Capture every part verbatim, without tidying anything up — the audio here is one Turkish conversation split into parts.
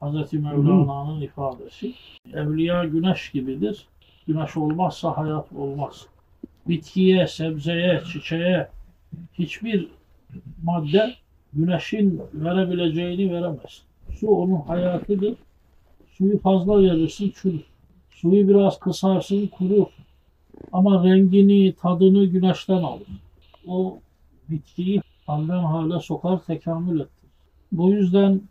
Hazreti Mevlana'nın ifadesi. Evliya güneş gibidir. Güneş olmazsa hayat olmaz. Bitkiye, sebzeye, çiçeğe hiçbir madde güneşin verebileceğini veremez. Su onun hayatıdır. Suyu fazla verirsin çürür. Suyu biraz kısarsın kurur. Ama rengini, tadını güneşten alır. O bitkiyi halden hale sokar, tekamül ettirir. Bu yüzden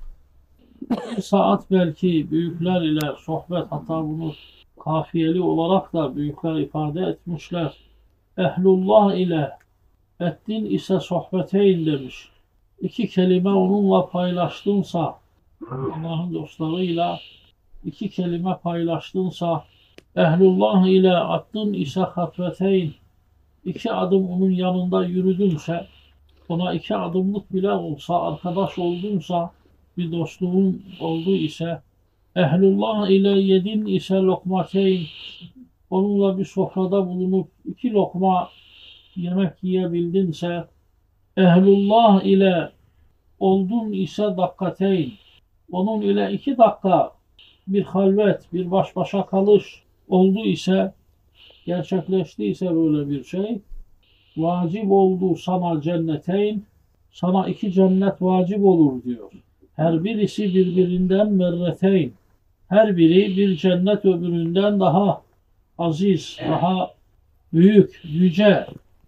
bir saat belki büyükler ile sohbet, hatta bunu kafiyeli olarak da büyükler ifade etmişler. Ehlullah ile ettin ise sohbeteyn demiş. İki kelime onunla paylaştınsa, Allah'ın dostlarıyla iki kelime paylaştınsa, ehlullah ile attın ise hatveteyn, iki adım onun yanında yürüdünse, ona iki adımlık bile olsa, arkadaş oldunsa, bir dostluğun oldu ise, ehlullah ile yedin ise lokmateyn, onunla bir sofrada bulunup iki lokma yemek yiyebildinse, ehlullah ile oldun ise dakikateyn, onun ile iki dakika bir halvet, bir baş başa kalış oldu ise, gerçekleştiyse böyle bir şey, vacip oldu sana cenneteyn, sana iki cennet vacip olur diyor. Her birisi birbirinden merreteyn, her biri bir cennet öbüründen daha aziz, daha büyük, yüce,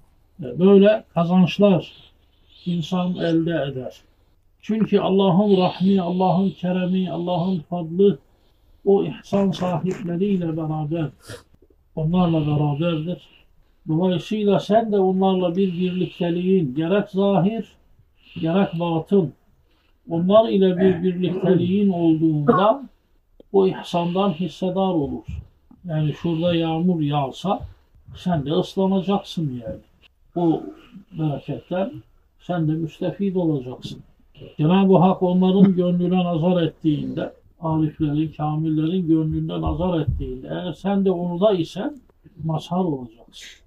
böyle kazançlar insan elde eder. Çünkü Allah'ın rahmi, Allah'ın keremi, Allah'ın fadlı o ihsan sahipleriyle beraber, onlarla beraberdir. Dolayısıyla sen de onlarla bir birlikteliğin, gerek zahir, gerek batın, onlar ile bir birlikteliğin olduğunda o ihsandan hissedar olur. Yani şurada yağmur yağsa sen de ıslanacaksın yani. O bereketten sen de müstefid olacaksın. Cenab-ı Hak onların gönlüne nazar ettiğinde, ariflerin, kamillerin gönlünde nazar ettiğinde, eğer sen de onu da isen mazhar olacaksın.